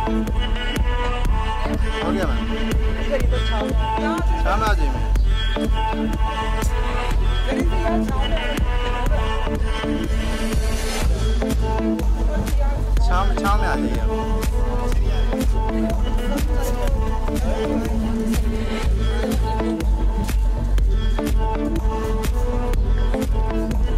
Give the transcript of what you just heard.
हो गया मैम। शाम में आ जाइए। शाम में आ जाइए आप।